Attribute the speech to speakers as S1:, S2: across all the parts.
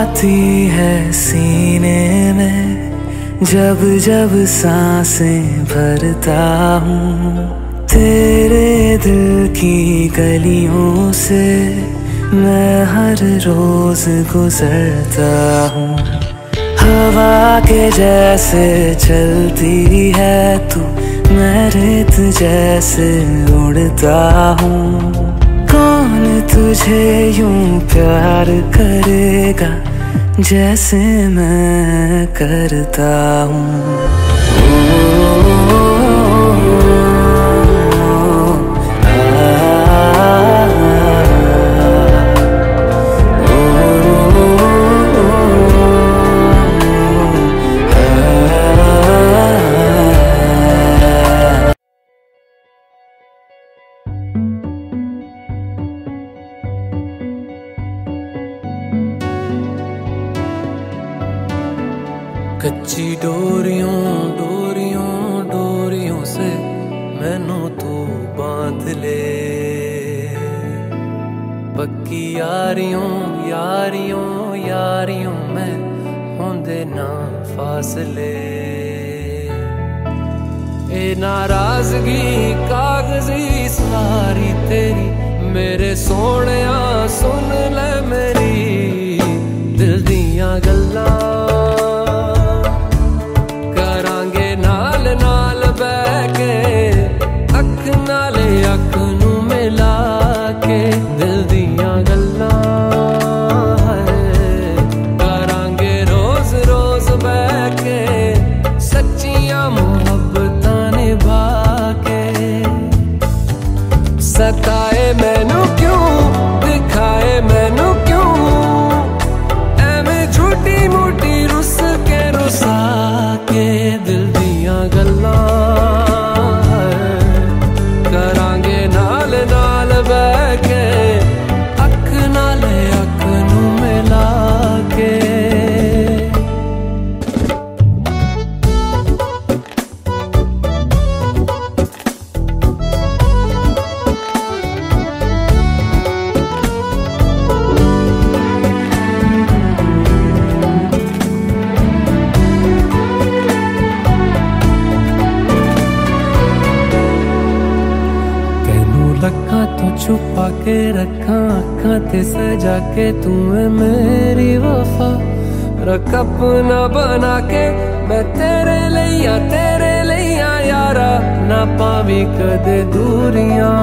S1: आती है सीने में जब जब सांसें भरता हूँ। तेरे दिल की गलियों से मैं हर रोज गुजरता हूँ। हवा के जैसे चलती है तू, मैं रेत जैसे उड़ता हूँ। कौन तुझे यूं प्यार करेगा जैसे मैं करता हूँ। कच्ची डोरियों डोरियों डोरियों से मैनू तू बांध ले। पक्की यारियों यारियों यारियों में होंदे ना फासले। ए नाराजगी कागजी सारी तेरी, मेरे सोहणिया सुन ले मेरी दिल दियां गल्लां। अख नू मिला के दिल दियां गल्लां करांगे रोज रोज बह के, सच्चियां मुहब्बतां निभा के। सताए मैनू क्यों दिखाए मैनू क्यों, एवें झूठी मूठी रुस के रुसा के दिल दियां गल्लां छुपा के रखा अखा ते सजा के, तू है मेरी वफा। रख अपना बना के मैं तेरे लिया यारा, ना पावी कदे दूरियां।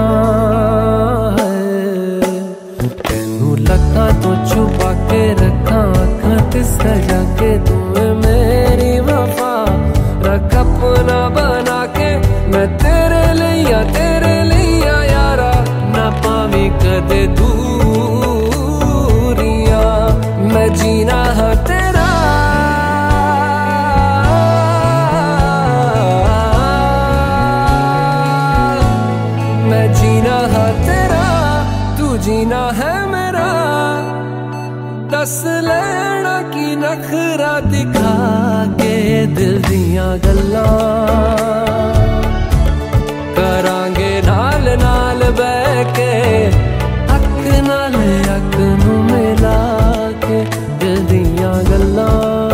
S1: तेनू लखा तो छुपा के रखा अखा ते सजा के, तू है मेरी वफा। रख अपना बना के मैं तेरे लिया यारा, ना पावी कदे दूरियां। मैं जीना है तेरा मैं जीना है तेरा, तू जीना है मेरा। दस लेना की नखरा दिखा के दिल दियां गल्लां करांगे नाल नाल बह के। अख नाल अख नू मिला के दिल दियां गल्लां।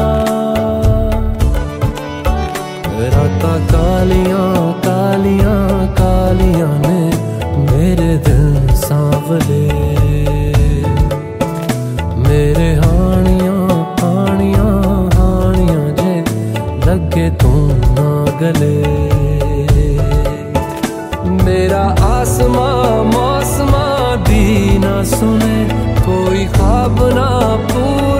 S1: रातां कालियां कालियां कालियां ने मेरे दिल सांवले, मेरे हानियां हानियां हानियां जे लगे तू ना गले। मेरा आसमां मौसमां दी ना सुने, कोई ख्वाब ना पूरा